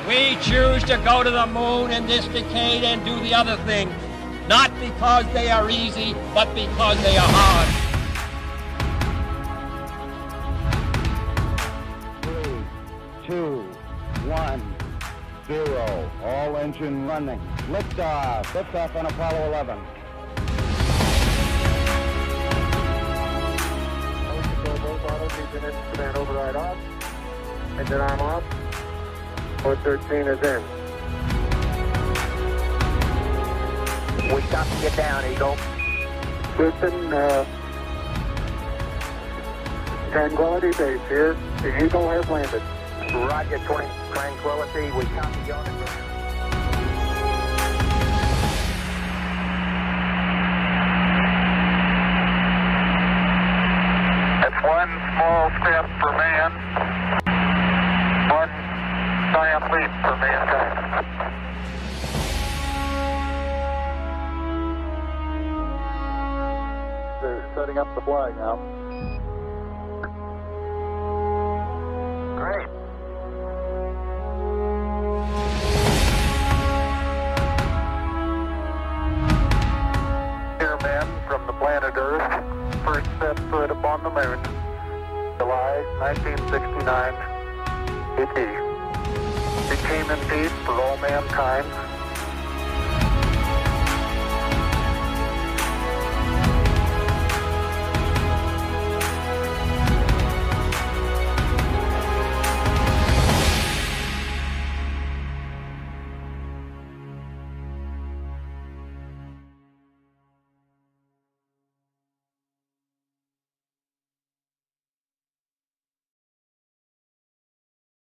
We choose to go to the moon in this decade and do the other thing, not because they are easy, but because they are hard. 3, 2, 1, 0. All engine running. Liftoff. Liftoff on Apollo 11. Both autos, engine command override off. Engine arm off. Port 13 is in. We copy you down, Eagle. Houston, Tranquility Base here. The Eagle has landed. Roger, 20 Tranquility. We copy you on it. It's one small step for man, one giant leap for mankind. They're setting up the flag now. Great. Here, men from the planet Earth, first set foot upon the moon, July 1969. It became in peace for all mankind.